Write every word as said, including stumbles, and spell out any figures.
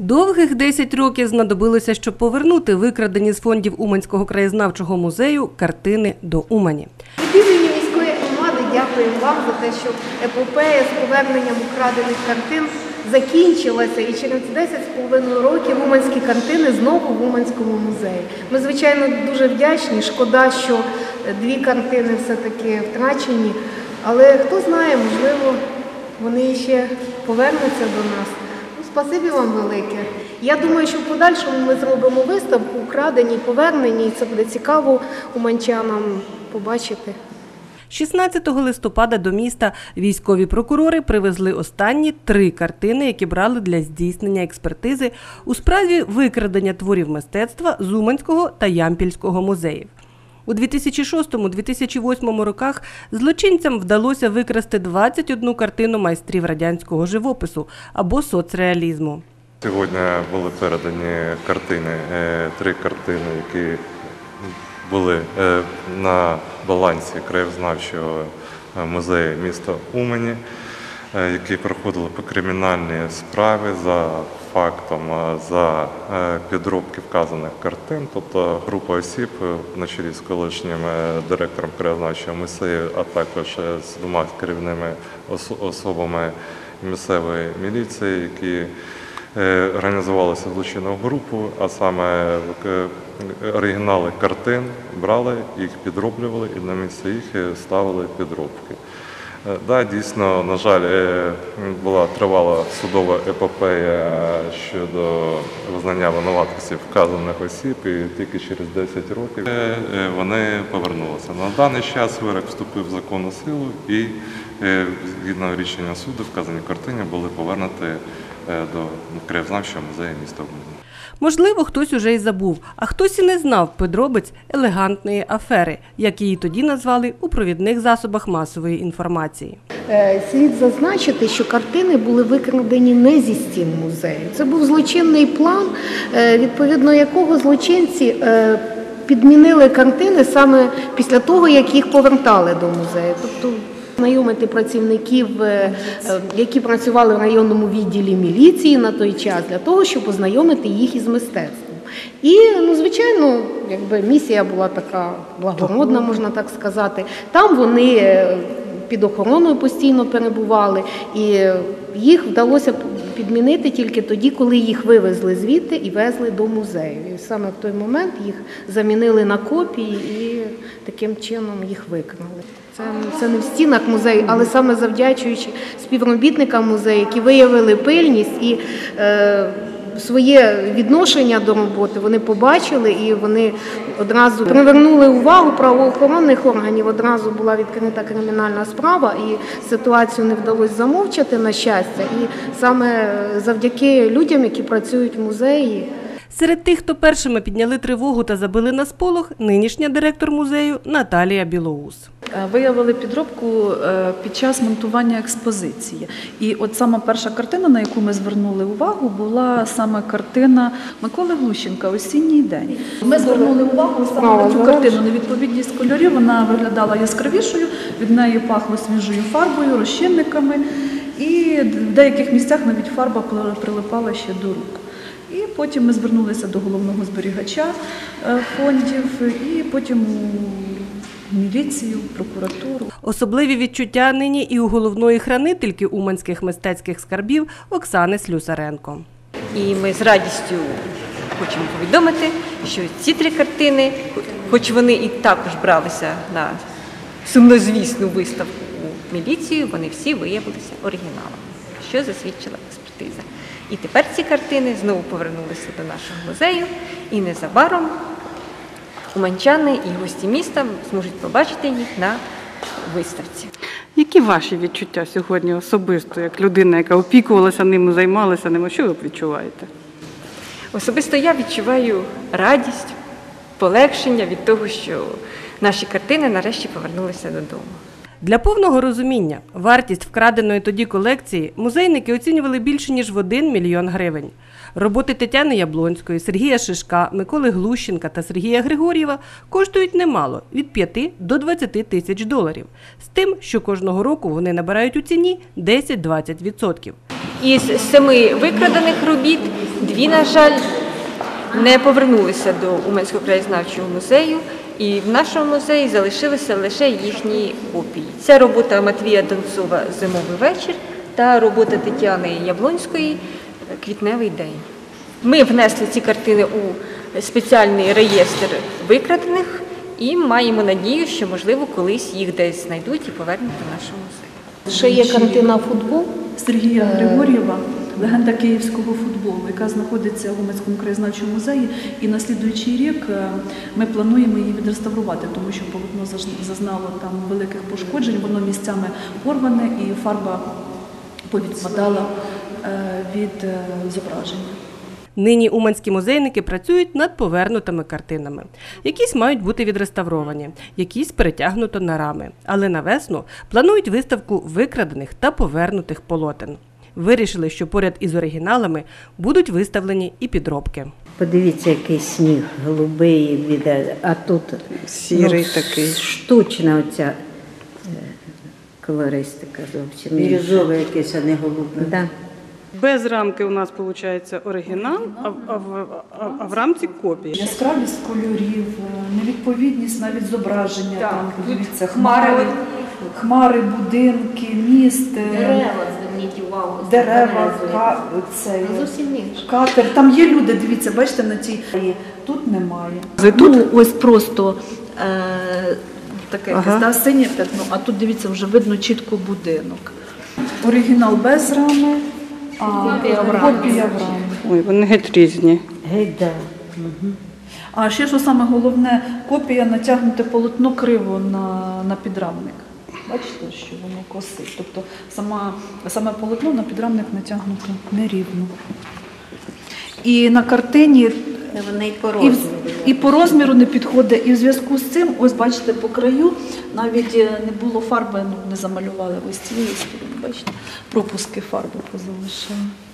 Довгих десять років знадобилося, щоб повернути викрадені з фондів Уманського краєзнавчого музею картини до Умані. Від імені міської громади дякуємо вам за те, що епопея з поверненням украдених картин закінчилася, і через десять з половиною років уманські картини знову в Уманському музеї. Ми, звичайно, дуже вдячні. Шкода, що дві картини все-таки втрачені, але хто знає, можливо, вони ще повернуться до нас. Спасибі вам велике. Я думаю, що в подальшому ми зробимо виставку «Украдені, повернені», і це буде цікаво уманчанам побачити. шістнадцятого листопада до міста військові прокурори привезли останні три картини, які брали для здійснення експертизи у справі викрадення творів мистецтва з Уманського та Ямпільського музеїв. У дві тисячі шостому - дві тисячі восьмому роках злочинцям вдалося викрасти двадцять одну картину майстрів радянського живопису або соцреалізму. Сьогодні були передані картини, три картини, які були на балансі краєзнавчого музею міста Умані, які проходили по кримінальній справі за фактом за підробки вказаних картин, тобто група осіб на чолі з колишнім директором краєзнавчого музею, а також з двома керівними особами місцевої міліції, які організувалися в злочинну групу, а саме оригінали картин брали, їх підроблювали і на місце їх ставили підробки. Да, дійсно, на жаль, була тривала судова епопея щодо визнання винуватості вказаних осіб, і тільки через десять років вони повернулися. На даний час вирок вступив в законну силу і, згідно рішення суду, вказані картини були повернуті до краєзнавчого музею міста Умані. Можливо, хтось уже й забув, а хтось і не знав подробиць елегантної афери, як її тоді назвали у провідних засобах масової інформації. Слід зазначити, що картини були викрадені не зі стін музею. Це був злочинний план, відповідно якого злочинці підмінили картини саме після того, як їх повертали до музею. Тобто знайомити працівників, які працювали в районному відділі міліції на той час, для того, щоб познайомити їх із мистецтвом. І, ну, звичайно, якби місія була така благородна, можна так сказати. Там вони під охороною постійно перебували, і їх вдалося підмінити тільки тоді, коли їх вивезли звідти і везли до музею. І саме в той момент їх замінили на копії і таким чином їх викрали. Це, це не в стінах музею, але саме завдячуючи співробітникам музею, які виявили пильність і е, своє відношення до роботи, вони побачили і вони одразу привернули увагу правоохоронних органів, одразу була відкрита кримінальна справа і ситуацію не вдалося замовчати, на щастя, і саме завдяки людям, які працюють в музеї. Серед тих, хто першими підняли тривогу та забили на сполох, нинішня директор музею Наталія Білоус. Виявили підробку під час монтування експозиції. І от саме перша картина, на яку ми звернули увагу, була саме картина Миколи Глущенка «Осінній день». Ми звернули увагу саме на цю картину. Невідповідність кольорів, вона виглядала яскравішою, від неї пахло свіжою фарбою, розчинниками. І в деяких місцях навіть фарба прилипала ще до рук. І потім ми звернулися до головного зберігача фондів, і потім у міліцію, прокуратуру. Особливі відчуття нині і у головної хранительки уманських мистецьких скарбів Оксани Слюсаренко. І ми з радістю хочемо повідомити, що ці три картини, хоч вони і також бралися на сумнозвісну виставку у міліцію, вони всі виявилися оригіналами, що засвідчила експертиза. І тепер ці картини знову повернулися до нашого музею, і незабаром уманчани і гості міста зможуть побачити їх на виставці. Які ваші відчуття сьогодні особисто, як людина, яка опікувалася ними, займалася ними? Що ви відчуваєте? Особисто я відчуваю радість, полегшення від того, що наші картини нарешті повернулися додому. Для повного розуміння, вартість вкраденої тоді колекції музейники оцінювали більше, ніж в один мільйон гривень. Роботи Тетяни Яблонської, Сергія Шишка, Миколи Глущенка та Сергія Григор'єва коштують немало – від п'яти до двадцяти тисяч доларів. З тим, що кожного року вони набирають у ціні десять-двадцять відсотків. Із семи викрадених робіт дві які, на жаль, не повернулися до Уманського краєзнавчого музею, і в нашому музеї залишилися лише їхні копії. Це робота Матвія Донцова «Зимовий вечір» та робота Тетяни Яблонської «Квітневий день». Ми внесли ці картини у спеціальний реєстр викрадених і маємо надію, що, можливо, колись їх десь знайдуть і повернуть до нашого музею. Ще є картина «Футбол». Сергія Григор'єва «Легенда київського футболу», яка знаходиться в Уманському краєзнавчому музеї. І на слідуючий рік ми плануємо її відреставрувати, тому що полотно зазнало там великих пошкоджень, воно місцями порване і фарба повідпадала від зображення. Нині уманські музейники працюють над повернутими картинами. Якісь мають бути відреставровані, якісь перетягнуто на рами. Але на весну планують виставку викрадених та повернутих полотен. Вирішили, що поряд із оригіналами будуть виставлені і підробки. Подивіться, який сніг, голубий, біде, а тут Сірий ну, такий. Штучна оця е, колористика зовсім. Бірюзове якесь, а не голубе. Да. Без рамки у нас виходить оригінал, а, а, в, а, а в рамці копії. Яскравість кольорів, невідповідність навіть зображення, Так, там, тут дивіться, хмари хмари, одні. хмари, будинки, міст, Дерева, зверніть увагу. дерева, ка, цей, Зовсім інше. катер. Там є люди, дивіться, бачите, на цій. Тут немає. Тут Ну, ось просто е, таке Ага. якесь, да, синє пятно, а тут, дивіться, вже видно чітко будинок. Оригінал без рами, а Копія в рамі. копія в рамі. Ой, вони геть різні. Геть, да. А ще, що саме головне, копія натягнуте полотно криво на, на підрамник. Бачите, що воно косить. Тобто сама, саме полотно на підрамник натягнуто нерівно. І на картині Вони і по і, в- розміру. і по розміру не підходить. І в зв'язку з цим, ось бачите, по краю навіть не було фарби, ну, не замалювали ось цієї сторони. Бачите, пропуски фарби позалишали.